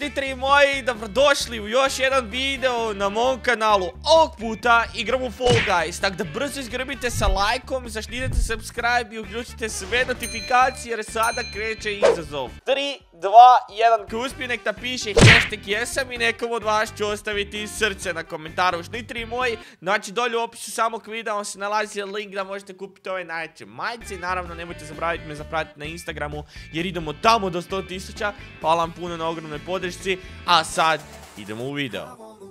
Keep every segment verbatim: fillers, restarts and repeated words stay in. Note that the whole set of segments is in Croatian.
štitri moji, dobrodošli u još jedan video na mom kanalu. Ovog puta igramo Fall Guys, tako da brzo izgrbite sa lajkom, zaštitite subscribe i uključite sve notifikacije jer sada kreće izazov. tri, dva, jedan, ko uspije nek napiše hashtag jesam i nekom od vas ću ostaviti srce na komentaru. Štitri moji, znači dolje u opisu samog videa se nalazi link da možete kupiti ove najjače majice. Naravno nemojte zaboraviti me zapratiti na Instagramu jer idemo tamo do sto tisuća. Hvala vam puno na ogromnoj podršci, a sad idemo u video.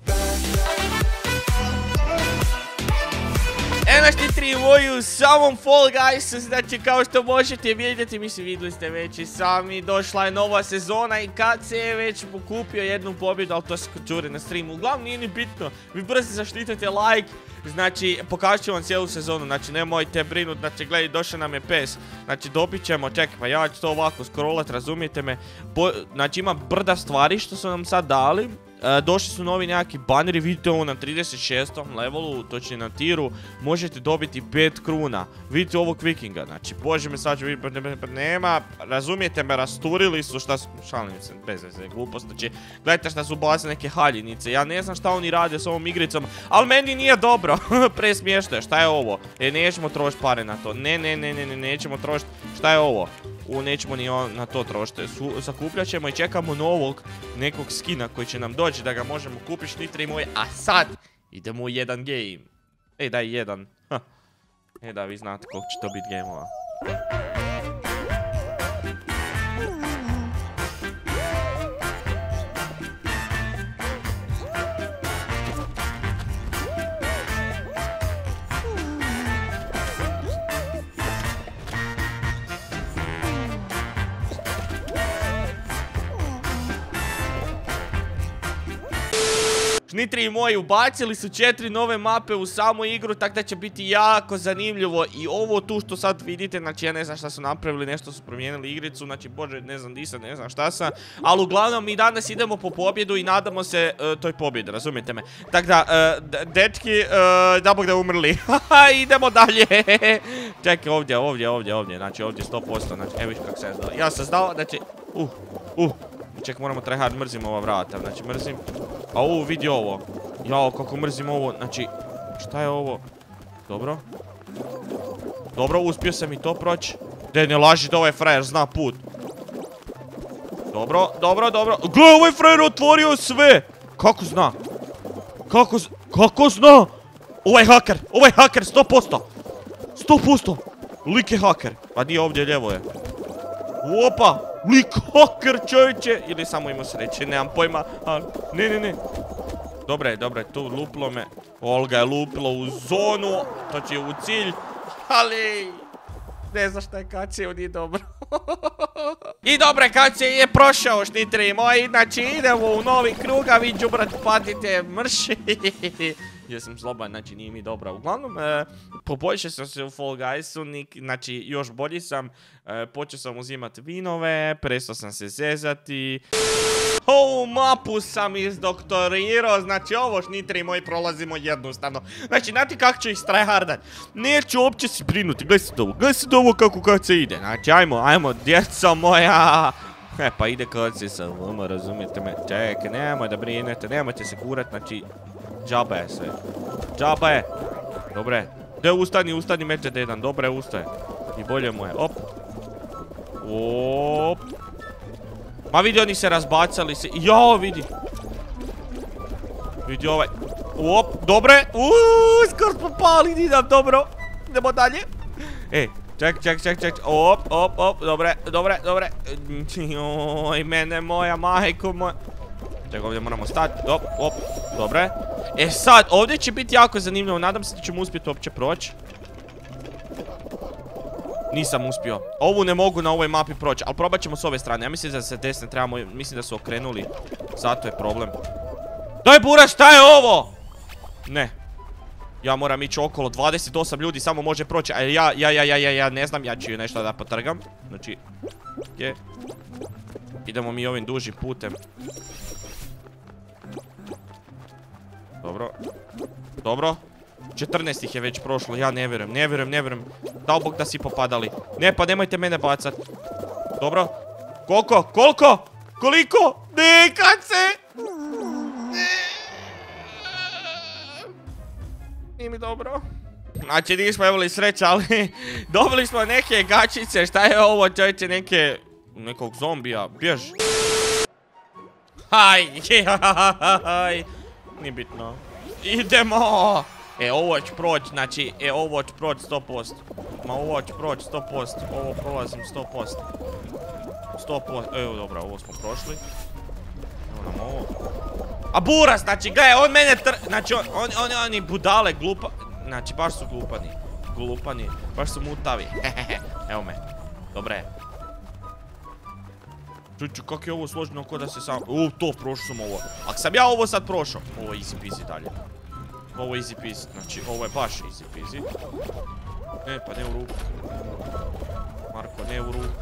Eno štitri moji u samom Fall Guysu, znači kao što možete vidjeti, mislim vidjeli ste već i sami, došla je nova sezona i K C je već pokupio jednu pobjedu, ali to se čuri na streamu. Uglavnom nije ni bitno, vi brzo zaštitite like, znači pokažat ću vam cijelu sezonu, znači nemojte brinuti, znači gledaj došao nam je pes, znači dobit ćemo, čekaj pa ja ću to ovako scrollat, razumijete me, znači ima brda stvari što su nam sad dali. E, došli su novi nekakvi baneri, vidite ovo na trideset šestom levelu, točnije na tiru, možete dobiti pet kruna. Vidite ovog vikinga, znači bože me sad ću vidjeti, nema, razumijete me, rasturili su šta su, šalim se, bez veze, glupost, znači gledajte šta su bacili neke haljinice, ja ne znam šta oni rade s ovom igricom, ali meni nije dobro, presmiješno je, šta je ovo, e nećemo trošiti pare na to, ne, ne, ne, ne, ne, nećemo trošiti, šta je ovo? U, nećemo ni na to trošiti, sakupljat ćemo i čekamo novog nekog skina koji će nam doći da ga možemo kupiti štitri moje, a sad idemo u jedan game. Ej daj jedan, ha. E da vi znate koliko će to biti gameova. Štitri moji, ubacili su četiri nove mape u samu igru, tako da će biti jako zanimljivo. I ovo tu što sad vidite, znači ja ne znam šta su napravili, nešto su promijenili igricu, znači bože ne znam di sam, ne znam šta sam. Ali uglavnom mi danas idemo po pobjedu i nadamo se uh, toj pobjedi, razumijete me. Tako da, uh, dečki, uh, da bog da umrli, idemo dalje. Čekaj ovdje, ovdje, ovdje, ovdje, znači ovdje sto posto, znači evo viš kako se ja zdao. Ja sam zdao da će, uh, uh. Ček, moramo tryhard, mrzim ova vrata, znači mrzim. A ovo, vidi ovo. Jao, kako mrzim ovo, znači, šta je ovo? Dobro. Dobro, uspio sam i to proći. Dej, ne laži da ovaj frajer zna put. Dobro, dobro, dobro. Gle, ovaj frajer otvorio sve. Kako zna? Kako zna? Kako zna? Ovaj haker, ovaj haker, sto posto. sto posto. Lik je haker. Pa nije ovdje, lijevo je. Opa! Lik haker čovječe! Ili samo ima sreće, nemam pojma. A, ne, ne, ne. Dobre, dobre, tu lupilo me. Olga je lupilo u zonu. To će u cilj. Ali... ne znam šta je K C, nije dobro. I dobre, K C je prošao, štitri moji. Znači idemo u novi krug, a vi džubrat patite mrši. Ja sam zloban, znači nije mi dobro. Uglavnom, e, poboljšao sam se u Fall Guysu, znači još bolji sam. E, počeo sam uzimati vinove, prestao sam se zezati. Ovu mapu sam izdoktorirao, znači ovo štitri moji prolazimo jednostavno. Znači, znate kako ću ih tryhardat? Neću uopće si brinuti, gledaj se ovo, gledaj se ovo kako K C ide. Znači, ajmo, ajmo, djeca moja. E, pa ide K C sa vama, razumijete me. Čekaj, nemoj da brinete, nemojte se kurat, znači... džaba je sve. Džaba je. Dobre. De ustani, ustani meče jedan. Dobre, ustaje. I bolje mu je. Op. Op. Ma vidi, oni se razbacali se. Jao, vidi. Vidi ovaj. Op. Dobre. Uuuu, skoro smo pali. Idem, dobro. Idemo dalje. E, ček, ček, ček, ček. Op, op, op. Dobre, dobre, dobre. Joj, mene moja, majko moja. Čekaj, ovdje moramo stati. Op, op. Dobre. E sad, ovdje će biti jako zanimljivo. Nadam se da ćemo uspjeti uopće proći. Nisam uspio. Ovu ne mogu na ovoj mapi proći, ali probat ćemo s ove strane. Ja mislim da se desne trebamo, mislim da su okrenuli. Zato je problem. Daj bura, šta je ovo? Ne. Ja moram ići okolo, dvadeset osam ljudi samo može proći. A ja, ja, ja, ja, ja, ja ne znam, ja ću nešto da potrgam. Znači, gdje? Idemo mi ovim dužim putem. Dobro. Dobro. četrnaest ih je već prošlo, ja ne vjerujem, ne vjerujem, ne vjerujem. Dao Bog da si popadali. Ne, pa nemojte mene bacat. Dobro. Koliko? Koliko? Koliko? Ne, kad se? Nije mi dobro. Znači nismo imali sreće, ali dobili smo neke gačice. Šta je ovo, čovječe, neke... nekog zombija, bjež. Haj, haj. Nije bitno. Idemo. E, ovo ću proći, znači, e, ovo ću proći sto posto. Ma ovo ću proći sto posto. Ovo prolazim sto posto. sto posto. Evo, dobro, ovo smo prošli. Evo nam ovo. A buras, znači, gledaj, on mene tr... Znači, on, on, on, oni budale, glupa... Znači, baš su glupani. Glupani, baš su mutavi. Evo me. Dobre. Čuću, kak je ovo složeno ko da se sam... Uuu, to, prošao sam ovo. Ako sam ja ovo sad prošao. Ovo je easy peasy dalje. Ovo je easy peasy, znači, ovo je baš easy peasy. Ne, pa ne u ruku. Marko, ne u ruku.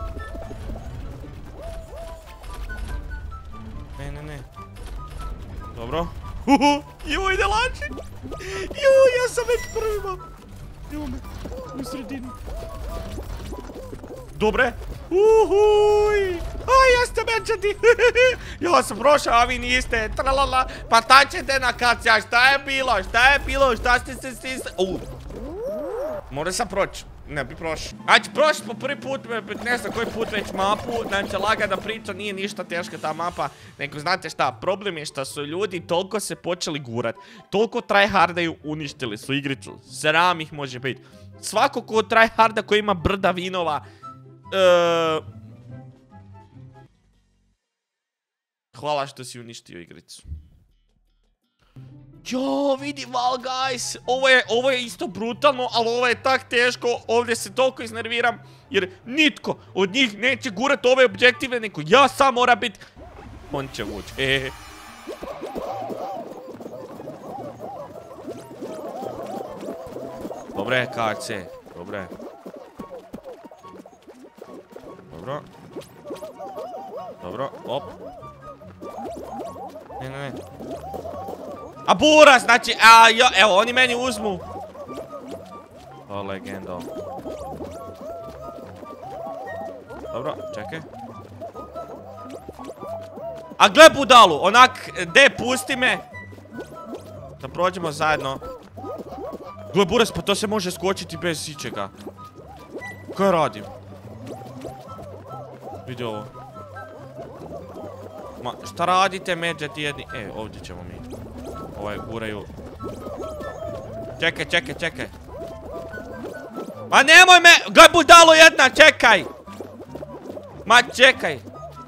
Ne, ne, ne. Dobro. Uhu, joj, ide lači. Joj, ja sam već prvima. Evo me, u sredini. Dobre. Uhuj. Aj, jeste mečeti. Ja sam prošao, a vi niste. Tralala. Pa šta ćete na kacija? Šta je bilo? Šta je bilo? Šta ste se stisli? Uuu. Mora sam proći. Ne bi prošao. Znači, prošli po prvi put, ne znam koji put već mapu. Znači, lagana priča, nije ništa teška ta mapa. Nego, znate šta, problem je što su ljudi toliko se počeli gurat. Toliko tryhardaju, uništili su igricu. Sram ih može biti. Svako ko tryharda koji ima brda vinova. Uh, hvala što si uništio igricu. Jo, vidi Val guys, ovo je, ovo je isto brutalno, ali ovo je tak teško, ovdje se toliko iznerviram, jer nitko od njih neće gurat ove objektive, nego ja sam mora biti, on će vući, e. Dobre, K C, dobre. Dobro. Dobro, op. Ne, ne, ne. A buras, znači, a, jo, evo, oni meni uzmu. O, legendo. Dobro, čekaj. A gle budalu, onak, de, pusti me. Da prođemo zajedno. Gle buras, pa to se može skočiti bez ičega. Kaj radim? Vidi ovo. Ma, šta radite međeti jedni? E, ovdje ćemo mi. Ovaj, guraju. Čekaj, čekaj, čekaj. Ma nemoj me! Gle budalo jedna, čekaj! Ma, čekaj!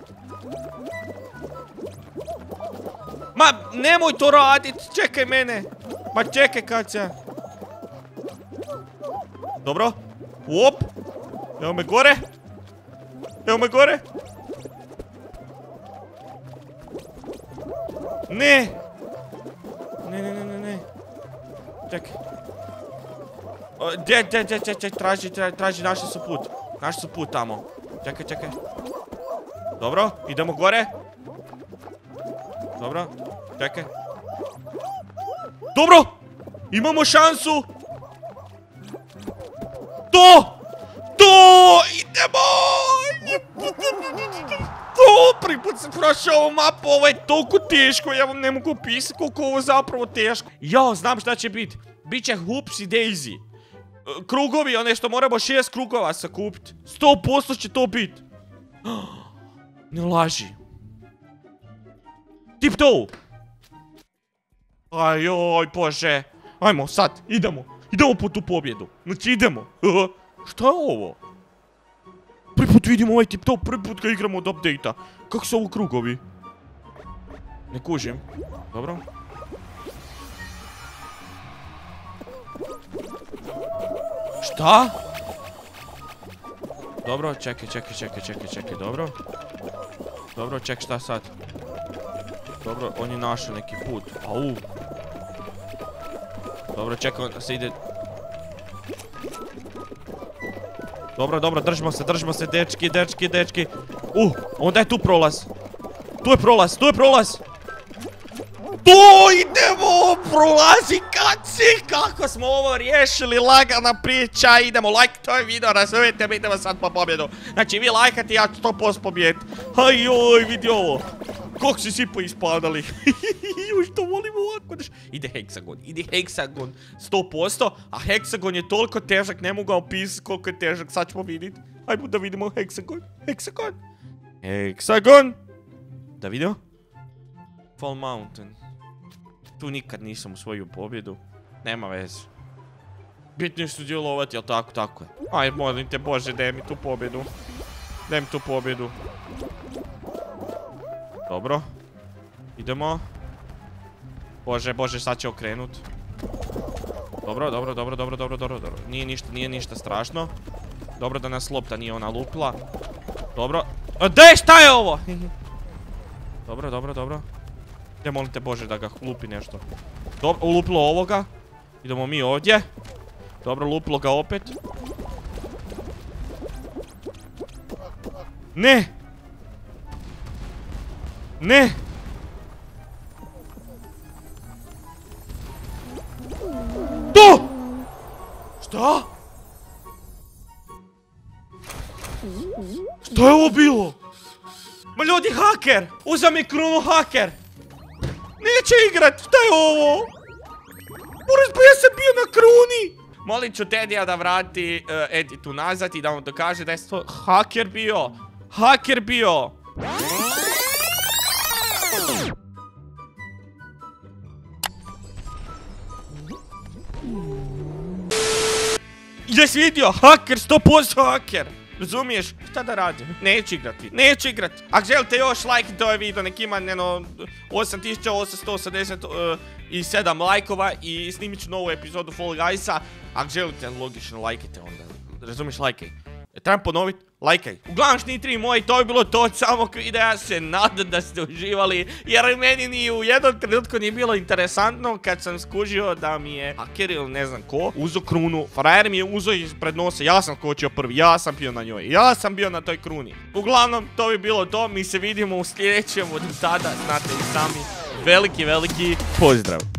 Ma, nemoj to radit, čekaj mene! Ma, čekaj, Kaća! Dobro. Op! Evo me gore! Evo me gore! Ne! Ne, ne, ne, ne, ne. Čekaj. Gdje, gdje, gdje, gdje, traži, traži, našli su put. Našli su put tamo. Čekaj, čekaj. Dobro, idemo gore. Dobro, čekaj. Dobro! Imamo šansu! To! To! Idemo! To! Prvi put sam prošao ovu mapu, ovo je toliko teško, ja vam ne mogu opisati koliko ovo zapravo teško. Jao, znam šta će biti. Biće Hoops i Daisy. Krugovi, one što moramo šest krugova sakupiti. Sto posto će to biti. Ne laži. Tiptoe. Ajoj, bože. Ajmo, sad, idemo. Idemo po tu pobjedu. Znači, idemo. Šta je ovo? Prvi put vidim ovaj Tiptoe, prvi put ga igramo od update-a. Kako su ovo krugovi? Ne kužim. Dobro. Šta? Dobro, čekaj, čekaj, čekaj, čekaj, čekaj, dobro. Dobro, ček, šta sad? Dobro, on je našao neki put. Au. Dobro, čekaj, da se ide... Dobro, dobro, držimo se, držimo se, dečki, dečki, dečki. Uh, onda je tu prolaz. Tu je prolaz, tu je prolaz. To idemo, prolazi kaci, kako smo ovo riješili, lagana priča, idemo, like to je video, razumijete, mi idemo sad po pobjedu. Znači vi lajkate, ja ću sto posto pobjediti. Ajoj, vidi ovo, kako si svi poispadali. Joj, što volim ovako. Ide heksagon, ide heksagon, sto posto, a heksagon je toliko težak, ne mogu ga opisati koliko je težak, sad ćemo vidjeti. Ajmo da vidimo heksagon, heksagon, heksagon, da vidimo. Fall Mountain. Tu nikad nisam usvojio pobjedu. Nema veze. Bitno je sudjelovati, jel tako, tako je. Aj, molim te Bože, daj mi tu pobjedu. Daj mi tu pobjedu. Dobro. Idemo. Bože, Bože, sad će okrenut. Dobro, dobro, dobro, dobro, dobro, dobro, dobro. Nije ništa, nije ništa strašno. Dobro da nas lopta nije ona lupila. Dobro. Dej, šta je ovo? Dobro, dobro, dobro. Ja molim te Bože da ga lupi nešto. Dobro, ulupilo ovoga. Idemo mi ovdje. Dobro, lupilo ga opet. Ne! Ne! To! Šta? Šta je ovo bilo? Ma ljudi, haker! Uzeo mi krunu haker! Neće igrat, šta je ovo? Moram pa ja sam bio na kruni! Molit ću Tedija da vrati uh, editu nazad i da mu dokaže da je to haker bio. Haker bio! Jesi vidio? Haker, sto posto haker! Razumiješ? Šta da radim? Neću igrati. Neću igrati. Ako želite još lajkite ovaj video, nek ima neno osam tisuća osamsto osamdeset sedam lajkova i snimit ću novu epizodu Fall Guysa. Ako želite logično lajkite onda. Razumiješ, lajkaj. Trebam ponovit, lajkaj. Uglavnom šnitri moji, to je bilo to od samog videa, se nadam da ste uživali, jer meni ni u jednom trenutku nije bilo interesantno kad sam skužio da mi je haker ili ne znam ko uzo krunu. Frajer mi je uzo ispred nosa, ja sam skočio prvi, ja sam bio na njoj, ja sam bio na toj kruni. Uglavnom, to bi bilo to, mi se vidimo u sljedećem, od tada, znate i sami, veliki, veliki pozdrav.